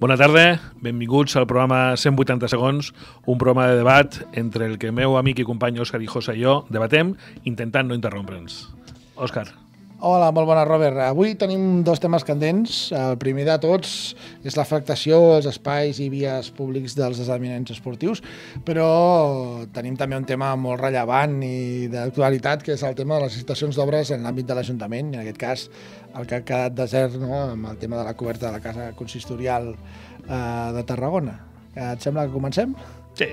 Bona tarda, benvinguts al programa 180 segons, un programa de debat entre el que el meu amic i company Òscar Hijosa i jo debatem, intentant no interrompre'ns. Òscar. Hola, molt bona, Robert. Avui tenim dos temes candents. El primer de tots és l'afectació als espais i vies públics dels esdeveniments esportius, però tenim també un tema molt rellevant i d'actualitat, que és el tema de les licitacions d'obres en l'àmbit de l'Ajuntament, i en aquest cas el que ha quedat desert, no?, amb el tema de la coberta de la Casa Consistorial de Tarragona. Et sembla que comencem? Sí.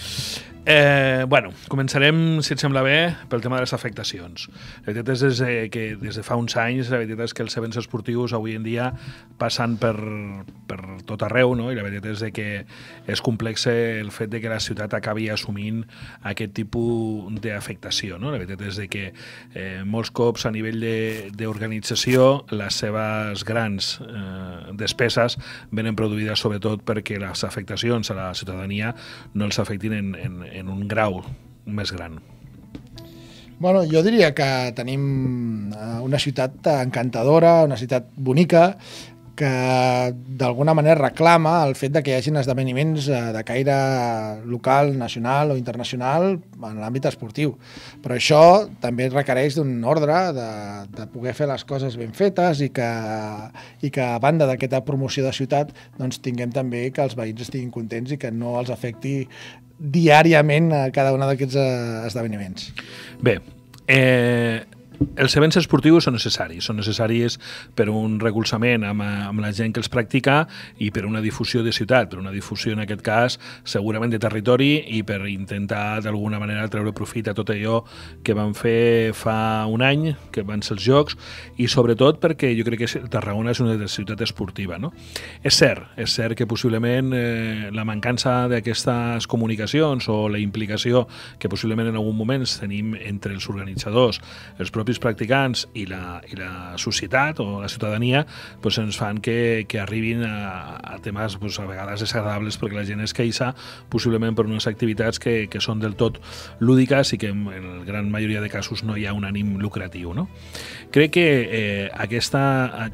Començarem, si et sembla bé, pel tema de les afectacions. La veritat és que des de fa uns anys, la veritat és que els events esportius avui en dia passen per tot arreu, no? I la veritat és que és complex el fet de que la ciutat acabi assumint aquest tipus d'afectació, no? La veritat és que molts cops a nivell d'organització les seves grans despeses venen produïdes sobretot perquè les afectacions a la ciutadania no els afectin en un grau més gran. Bueno, jo diria que tenim una ciutat encantadora, una ciutat bonica, que d'alguna manera reclama el fet de que hi hagin esdeveniments de caire local, nacional o internacional en l'àmbit esportiu. Però això també requereix d'un ordre de poder fer les coses ben fetes i que a banda d'aquesta promoció de ciutat doncs tinguem també que els veïns estiguin contents i que no els afecti diàriament a cada un d'aquests esdeveniments. Bé, els events esportius són necessaris per un recolzament amb la gent que els practica i per una difusió de ciutat, per una difusió en aquest cas segurament de territori i per intentar d'alguna manera treure profit a tot allò que van fer fa un any, que van ser els Jocs, i sobretot perquè jo crec que Tarragona és una ciutat esportiva, no? És cert que possiblement la mancança d'aquestes comunicacions o la implicació que possiblement en algun moment tenim entre els organitzadors, els propis practicants i la societat o la ciutadania doncs ens fan que arribin a temes doncs, a vegades desagradables perquè la gent es queixa possiblement per unes activitats que són del tot lúdiques i que en la gran majoria de casos no hi ha un ànim lucratiu, no? Crec que aquesta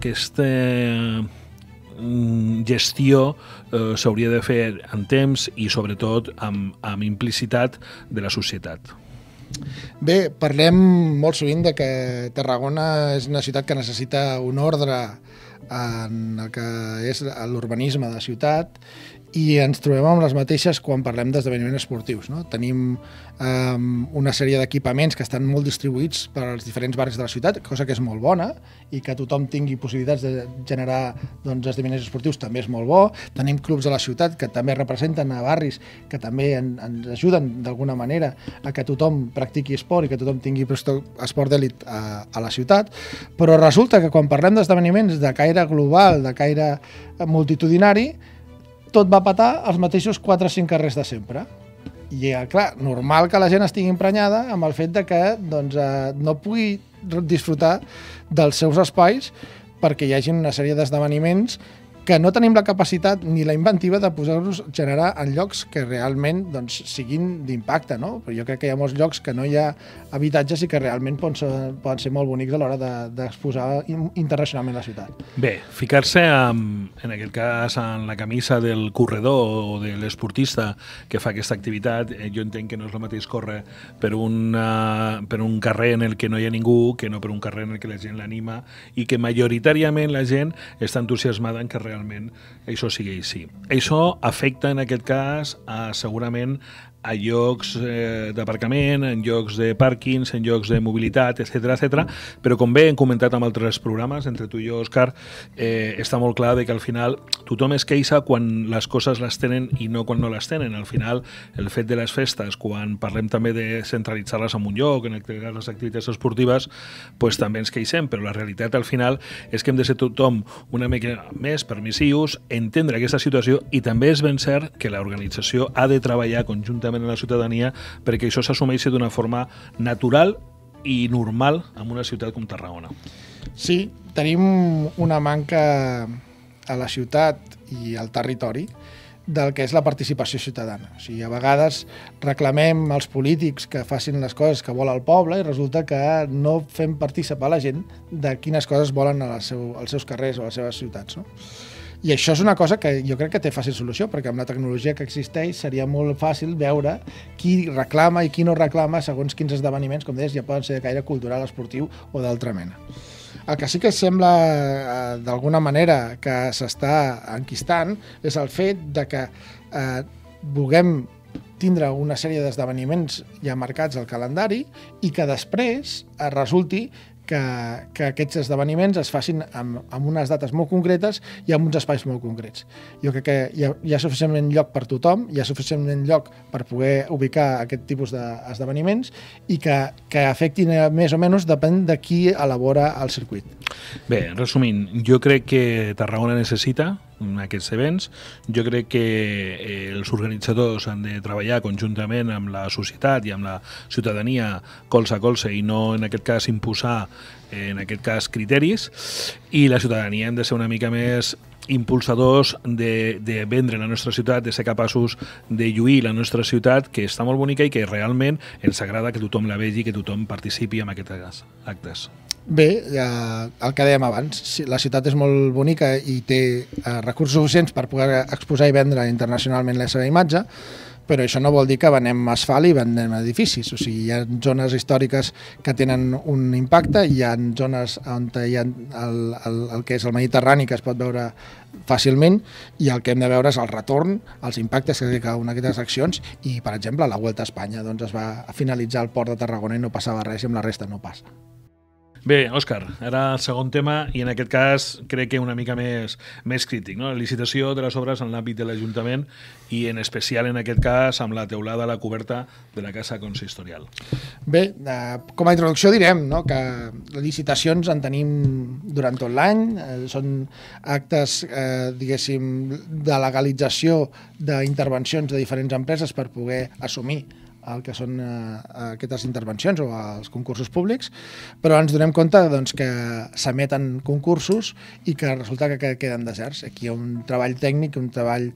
gestió s'hauria de fer en temps i sobretot amb implicitat de la societat. Bé, parlem molt sovint de que Tarragona és una ciutat que necessita un ordre en el que és l'urbanisme de la ciutat i ens trobem amb les mateixes quan parlem d'esdeveniments esportius, no? Tenim una sèrie d'equipaments que estan molt distribuïts per als diferents barris de la ciutat, cosa que és molt bona, i que tothom tingui possibilitats de generar esdeveniments esportius també és molt bo. Tenim clubs de la ciutat que també representen a barris que també ens ajuden d'alguna manera a que tothom practiqui esport i que tothom tingui esport d'elit a la ciutat, però resulta que quan parlem d'esdeveniments de caire global, de caire multitudinari, tot va petar als mateixos 4 o 5 carrers de sempre. I, clar, normal que la gent estigui emprenyada amb el fet de que no pugui disfrutar dels seus espais perquè hi hagi una sèrie d'esdeveniments que no tenim la capacitat ni la inventiva de posar-los a generar en llocs que realment siguin d'impacte, no? Però jo crec que hi ha molts llocs que no hi ha habitatges i que realment poden ser molt bonics a l'hora d'exposar internacionalment la ciutat. Bé, ficar-se en aquest cas en la camisa del corredor o de l'esportista que fa aquesta activitat, jo entenc que no és el mateix córrer per un carrer en el que no hi ha ningú que no per un carrer en el que la gent l'anima i que majoritàriament la gent està entusiasmada en que realment això sigui així. Això afecta en aquest cas segurament a llocs d'aparcament, en llocs de pàrquings, en llocs de mobilitat, etc. Però com bé hem comentat amb altres programes, entre tu i jo, Òscar, està molt clar que al final tothom es queixa quan les coses les tenen i no quan no les tenen. Al final, el fet de les festes, quan parlem també de centralitzar-les en un lloc, en les activitats esportives, doncs també ens queixem, però la realitat al final és que hem de ser tothom una mica més permissius, entendre aquesta situació i també és ben cert que l'organització ha de treballar conjuntament en la ciutadania perquè això s'assumeixi d'una forma natural i normal en una ciutat com Tarragona. Sí, tenim una manca a la ciutat i al territori del que és la participació ciutadana. O sigui, a vegades reclamem als polítics que facin les coses que vol el poble i resulta que no fem participar la gent de quines coses volen als seus carrers o a les seves ciutats, no? I això és una cosa que jo crec que té fàcil solució, perquè amb la tecnologia que existeix seria molt fàcil veure qui reclama i qui no reclama segons quins esdeveniments, com deies, ja poden ser de caire cultural, esportiu o d'altra mena. El que sí que sembla, d'alguna manera, que s'està enquistant és el fet de que vulguem tindre una sèrie d'esdeveniments ja marcats al calendari i que després resulti que aquests esdeveniments es facin amb unes dates molt concretes i amb uns espais molt concrets. Jo crec que hi ha suficientment lloc per tothom, hi ha suficientment lloc per poder ubicar aquest tipus d'esdeveniments i que afectin més o menys depèn de qui elabora el circuit. Bé, resumint, jo crec que Tarragona necessita aquests events. Jo crec que els organitzadors han de treballar conjuntament amb la societat i amb la ciutadania colze a colze i no en aquest cas imposar en aquest cas criteris, i la ciutadania hem de ser una mica més impulsadors de vendre la nostra ciutat, de ser capaços de lluir la nostra ciutat, que està molt bonica i que realment ens agrada que tothom la vegi i que tothom participi en aquests actes. Bé, el que dèiem abans, la ciutat és molt bonica i té recursos suficients per poder exposar i vendre internacionalment la seva imatge, però això no vol dir que venem asfalt i venem edificis. O sigui, hi ha zones històriques que tenen un impacte, hi ha zones on hi ha el que és el Mediterrani que es pot veure fàcilment, i el que hem de veure és el retorn, els impactes que té cada una d'aquestes accions, i per exemple la Vuelta a Espanya doncs, es va finalitzar al port de Tarragona i no passava res i amb la resta no passa. Bé, Òscar, ara el segon tema, i en aquest cas crec que una mica més crític, no? La licitació de les obres en l'àmbit de l'Ajuntament i en especial en aquest cas amb la teulada, la coberta de la Casa Consistorial. Bé, com a introducció direm, no, que licitacions en tenim durant tot l'any, són actes, diguéssim, de legalització d'intervencions de diferents empreses per poder assumir el que són aquestes intervencions o els concursos públics, però ens donem compte doncs, que s'emeten concursos i que resulta que queden deserts. Aquí hi ha un treball tècnic, un treball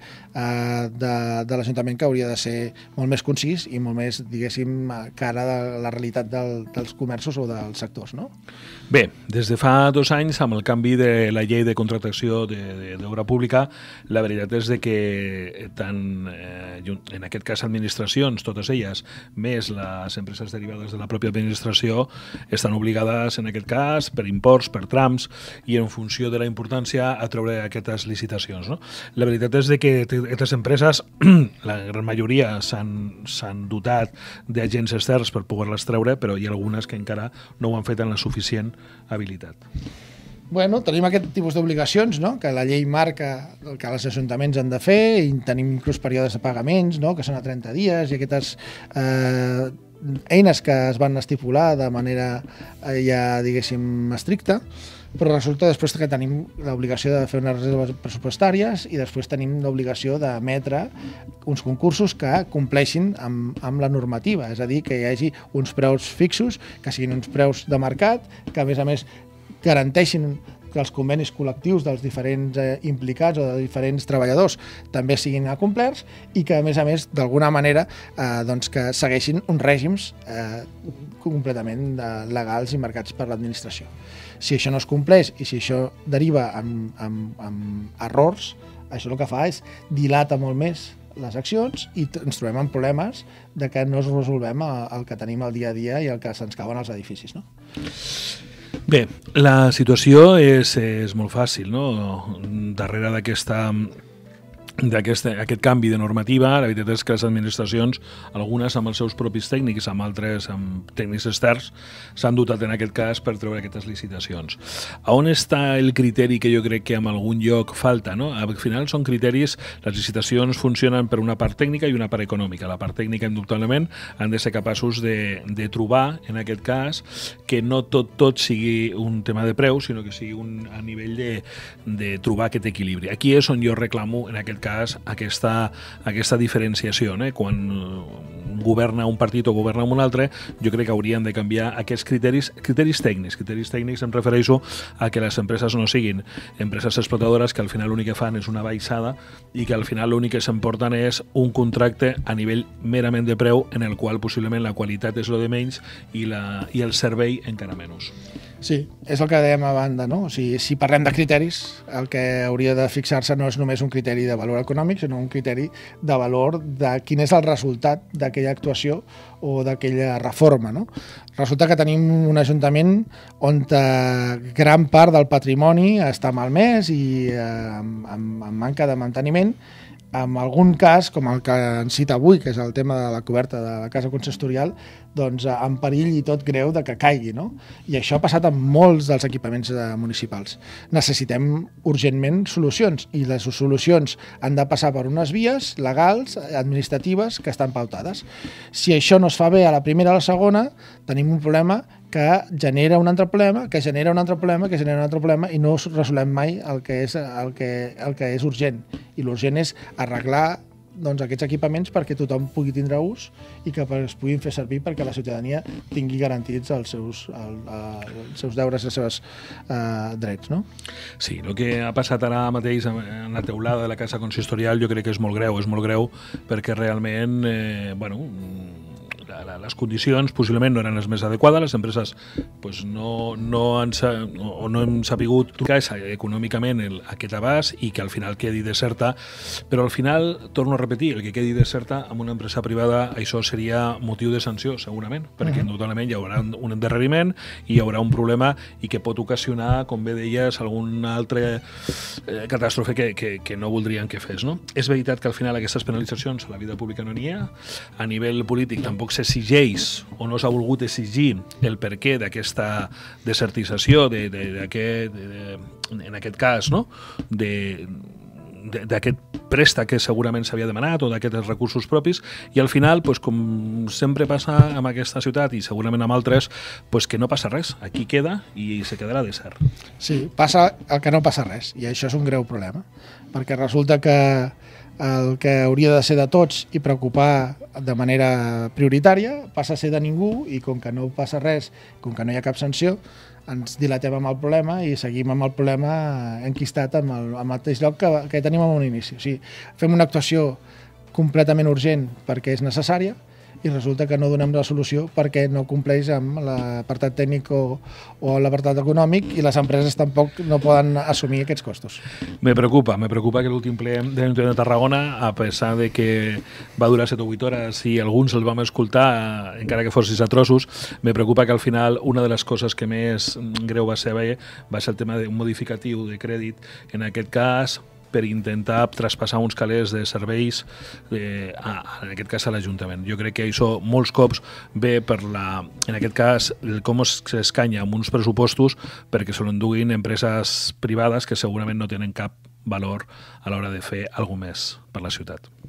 de l'Ajuntament que hauria de ser molt més concís i molt més, diguéssim, cara de la realitat dels comerços o dels sectors, no? Bé, des de fa 2 anys, amb el canvi de la llei de contractació d'obra pública, la veritat és que tant, en aquest cas, administracions, totes elles, més les empreses derivades de la pròpia administració, estan obligades, en aquest cas, per imports, per trams, i en funció de la importància a treure aquestes licitacions, no? La veritat és que aquestes empreses, la gran majoria, s'han dotat d'agents externs per poder-les treure, però hi ha algunes que encara no ho han fet en la suficient habilitat. Bueno, tenim aquest tipus d'obligacions, no?, que la llei marca que els ajuntaments han de fer, i tenim inclús períodes de pagaments, no?, que són a 30 dies, i aquestes eines que es van estipular de manera ja, diguéssim, estricta, però resulta després que tenim l'obligació de fer unes reserves pressupostàries i després tenim l'obligació d'emetre uns concursos que compleixin amb la normativa, és a dir, que hi hagi uns preus fixos, que siguin uns preus de mercat, que a més garanteixin que els convenis col·lectius dels diferents implicats o dels diferents treballadors també siguin acomplerts i que, a més, d'alguna manera, doncs que segueixin uns règims completament legals i marcats per l'administració. Si això no es compleix i si això deriva amb errors, això el que fa és dilata molt més les accions i ens trobem amb problemes de que no es resolvem el que tenim al dia a dia i el que se'ns cauen els edificis, no? Bé, la situació és molt fàcil, no? Darrere aquest canvi de normativa, la veritat és que les administracions, algunes amb els seus propis tècnics, amb altres amb tècnics externs, s'han dotat en aquest cas per treure aquestes licitacions. A on està el criteri que jo crec que en algun lloc falta, no? Al final són criteris, les licitacions funcionen per una part tècnica i una part econòmica. La part tècnica, indubtablement, han de ser capaços de trobar, en aquest cas, que no tot sigui un tema de preu, sinó que sigui a nivell de trobar aquest equilibri. Aquí és on jo reclamo, en aquest cas, aquesta diferenciació, quan governa un partit o governa un altre, jo crec que haurien de canviar aquests criteris tècnics. Criteris tècnics em refereixo a que les empreses no siguin empreses explotadores que al final l'únic que fan és una baixada i que al final l'únic que s'emporten és un contracte a nivell merament de preu en el qual possiblement la qualitat és lo de menys i el servei encara menys. Sí, és el que dèiem a banda, no? O sigui, si parlem de criteris, el que hauria de fixar-se no és només un criteri de valor econòmic, sinó un criteri de valor de quin és el resultat d'aquella actuació o d'aquella reforma, no? Resulta que tenim un ajuntament on gran part del patrimoni està malmès i amb manca de manteniment, en algun cas, com el que ens cita avui, que és el tema de la coberta de la casa consistorial, doncs en perill i tot greu de que caigui, no? I això ha passat amb molts dels equipaments municipals. Necessitem urgentment solucions i les solucions han de passar per unes vies legals, administratives, que estan pautades. Si això no es fa bé a la primera o a la segona, tenim un problema que genera un altre problema, que genera un altre problema, que genera un altre problema i no resolem mai el que és urgent. I l'urgent és arreglar aquests equipaments perquè tothom pugui tindre ús i que es puguin fer servir perquè la ciutadania tingui garantits els seus deures i els seus drets, no? Sí, el que ha passat ara mateix en la teulada de la casa consistorial jo crec que és molt greu perquè realment, les condicions possiblement no eren les més adequades, les empreses no hem sapigut tocar econòmicament aquest abast i que al final quedi deserta, però al final, torno a repetir, el que quedi deserta amb una empresa privada, això seria motiu de sanció segurament, perquè indudablement hi haurà un endarreriment i hi haurà un problema i que pot ocasionar, com bé deies, alguna altra catàstrofe que no voldrien que fes, no? És veritat que al final aquestes penalitzacions a la vida pública no n'hi ha, a nivell polític tampoc s'exigeix o no s'ha volgut exigir el perquè d'aquesta desertització en aquest cas, no? D'aquest préstec que segurament s'havia demanat o d'aquests recursos propis i al final, com sempre passa amb aquesta ciutat i segurament amb altres, que no passa res, aquí queda i se quedarà desert. Sí, passa el que no passa res i això és un greu problema, perquè resulta que el que hauria de ser de tots i preocupar de manera prioritària passa a ser de ningú i com que no passa res, com que no hi ha cap sanció, ens dilatem amb el problema i seguim amb el problema enquistat amb el mateix lloc que tenim en un inici. O sigui, fem una actuació completament urgent perquè és necessària i resulta que no donem la solució perquè no compleix amb l'apartat tècnic o l'apartat econòmic i les empreses tampoc no poden assumir aquests costos. Me preocupa que l'últim ple de Tarragona, a pesar de que va durar 7 o 8 hores i alguns el vam escoltar, encara que fossis a trossos, me preocupa que al final una de les coses que més greu va ser el tema d'un modificatiu de crèdit, en aquest cas per intentar traspassar uns calés de serveis, en aquest cas a l'Ajuntament. Jo crec que això molts cops ve per en aquest cas, com s'escanya amb uns pressupostos perquè se l'enduguin empreses privades que segurament no tenen cap valor a l'hora de fer alguna més per la ciutat.